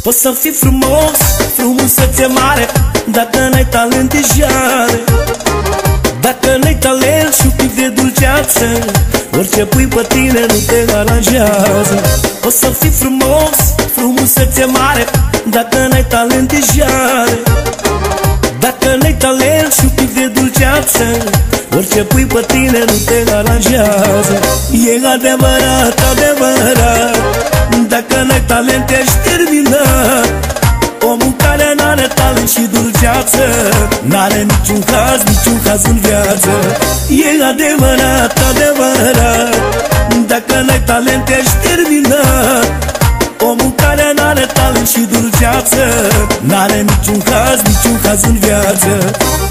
Poți să fii frumos, frumusețe mare, dacă n-ai talent de jale. Dacă n-ai talent și un pic de dulceață, orice pui pe tine nu te aranjează. Poți să fii frumos, frumusețe mare, dacă n-ai talent de jale. Dacă n-ai talent și un pic de dulceață, orice pui pe tine nu te aranjează. E adevărat, adevărat, dacă n-ai talent ești terminat. Omul care n-are talent și dulceață n-are niciun caz în viață. E adevărat, adevărat, dacă n-ai talent ești terminat. Omul care n-are talent și dulceață n-are niciun caz în viață.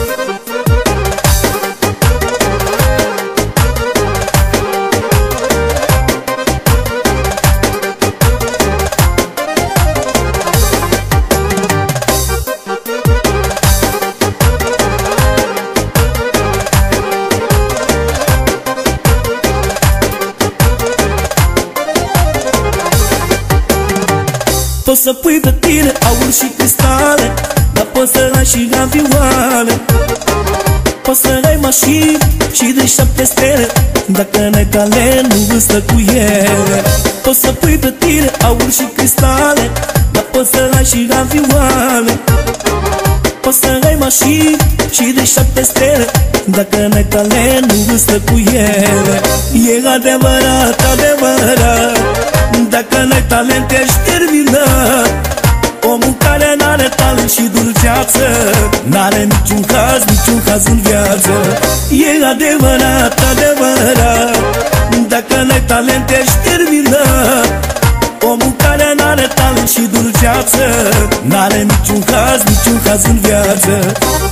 Poți să pui pe tine aur și cristale, dar poți să ai și avioane. Poți să ai mașini și de 7 stele, dacă n-ai talent nu îți stă cu ele. Poți să pui pe tine aur și cristale, dar poți să ai și avioane. Poți să ai mașini și de 7 stele, dacă n-ai talent nu îți stă cu ele. E adevărat, adevărat, dacă n-ai talent ești terminat. Omul care n-are talent și dulceață n-are niciun caz în viață. E adevărat, adevărat, dacă n-ai talent ești terminat. Omul care n-are talent și dulceață n-are niciun caz în viață.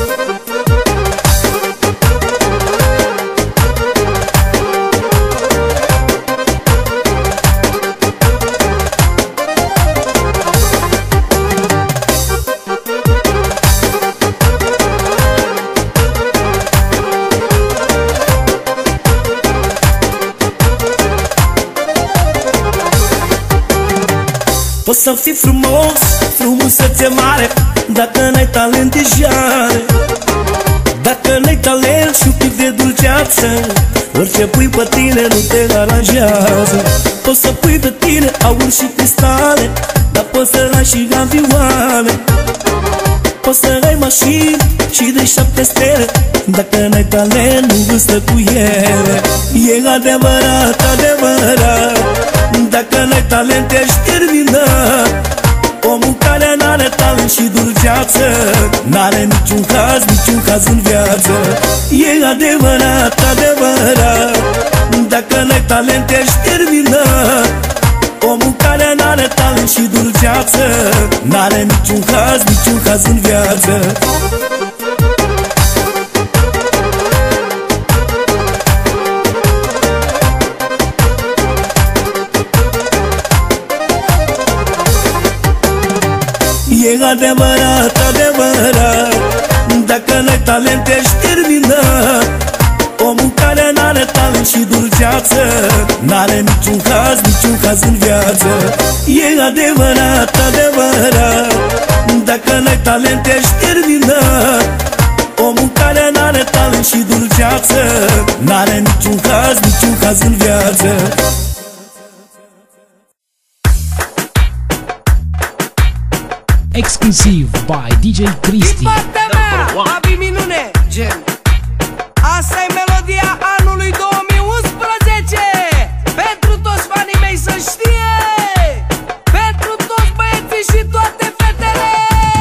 Poți să fii frumos, frumusețe mare, dacă n-ai talent de jale. Dacă n-ai talent și un pic de dulceață, orice pui pe tine nu te aranjează. Poți să pui pe tine aur și cristale, dar poți să ai și avioane. Poți să ai mașini și de 7 stele, dacă n-ai talent nu îți stă cu ele. E adevărat, adevărat, dacă n-ai talent ești terminat. Omul care n-are talent și dulceață n-are niciun caz în viață. E adevărat, adevărat, dacă n-ai talent ești terminat. Omul care n-are talent și dulceață n-are niciun caz în viață. E adevărat, adevărat, dacă n-ai talent ești terminat. Omul care n-are talent și dulceață n-are niciun caz în viață. E adevărat, adevărat, dacă n-ai talent ești terminat. Omul care n-are talent și dulceață n-are niciun caz în viață. Exclusiv by DJ Cristi. Din partea mea, Babi Minune, gen. Asta e melodia anului 2011. Pentru toți fanii mei să știe, pentru toți băieții și toate fetele.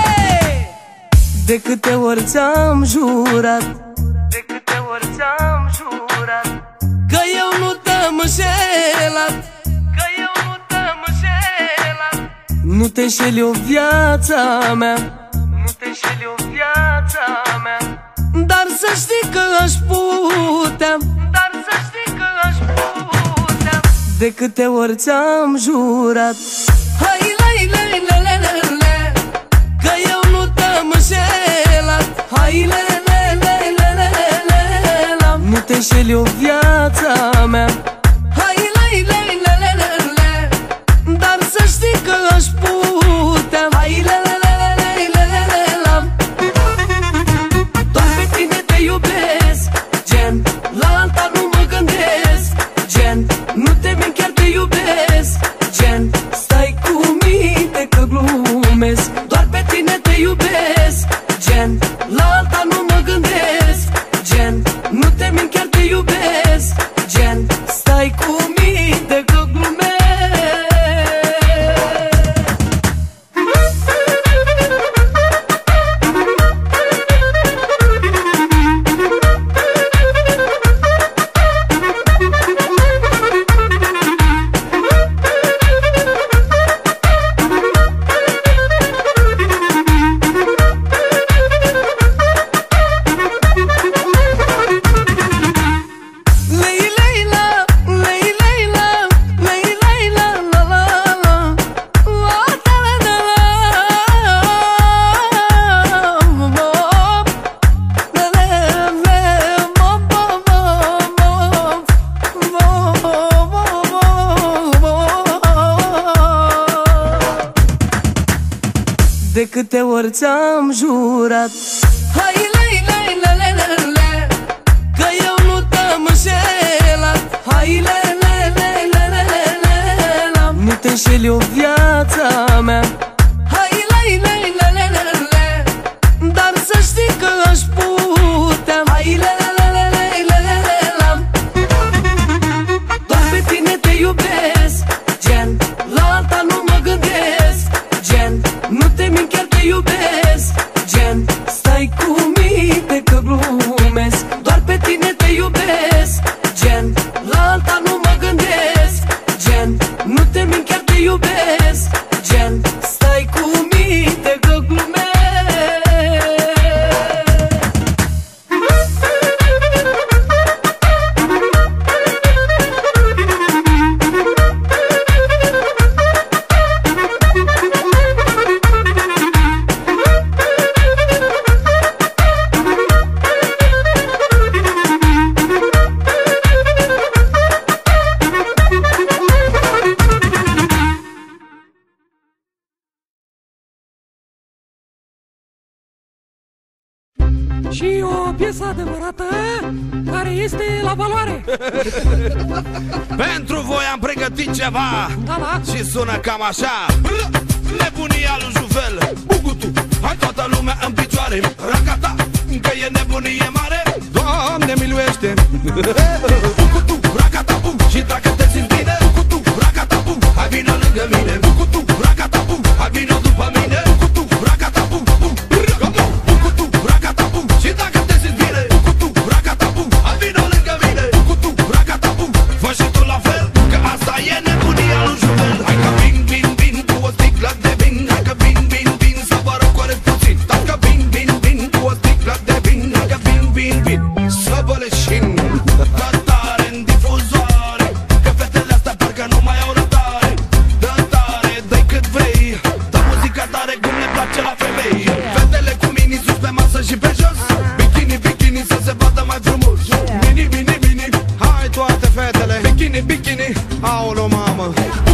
De câte ori ți-am jurat, de câte ori ți-am jurat, că eu nu te-am înșelat, că eu nu te-am înșelat. Nu te înșel eu viața mea, nu te înșel eu viața mea. Dar să știi că aș putea, dar să știi că aș putea. De câte ori ți-am jurat, hai lai lai lai lai lai lai, că eu nu te-am înșelat. Hai lai lai lai lai lai lai lai, nu te înșel eu viața mea. Hai lai lai lai lai lai lai, dar să știi că aș putea. nu te mint, chiar te iubesc. Gen, stai cu mine că glumesc, doar pe tine te iubesc. Gen, la alta nu mă gândesc. Gen, nu te mint, chiar te iubesc. Gen, stai cu mine că glumesc. De câte ori ți-am jurat, hai lei, lei, lei, lei, lei, că eu nu te-am înșelat. Hai lei, lei, lei, lei, lei, lei, nu te înșeli o viața mea. Hai lei, lei, lei, lei, lei, lei, dar să știi că aș putea. Hai lei, lei, lei, lei, lei, lei, doar pe tine te iubesc. Gen, la alta nu mă gândesc. Gen, nu te mint, chiar te iubesc. Gen, stai cu mine că glumesc, doar pe tine te iubesc. Gen, la alta nu mă gândesc. Gen, nu te mint, chiar te iubesc. Gen, stai cu mine că glumesc. Și o piesă adevărată care este la valoare. Pentru voi am pregătit ceva, da. Și sună cam așa. Nebunia lui Juvel, Bugutu, hai toată lumea în picioare. Racata, că e nebunie mare. Doamne miluiește. Bugutu, racata, bum. Și dacă te simți bine, Bugutu, racata, bum. Hai vină lângă mine. Bugutu, racata, bum. Hai vină după mine. Bugutu, racata, bum, bum. Bugutu, racata, bum. Și dacă te simți bine, Bugutu, racata, bum. Hai vină lângă mine. Bugutu, racata, bum. Fă și tu la fel, că asta e nebunia lui Juvel. Hai că vin, vin, vin cu o sticlă de vin. Hai că vin, vin, vin să vă răcoresc puțin. Hai că vin, vin, vin cu o sticlă de vin. Hai că vin, vin, vin să vă leșin. Dă tare în difuzoare, că fetele astea parcă nu mai au răbdare. Dă tare, dă-i cât vrei, dă muzica tare cum le place la femei. Fetele cu mini sus pe masă și pe jos, bikini, bikini să se vadă mai frumos. Mini, mini, mini, hai toate fetele. Bikini, bikini, aolo mamă.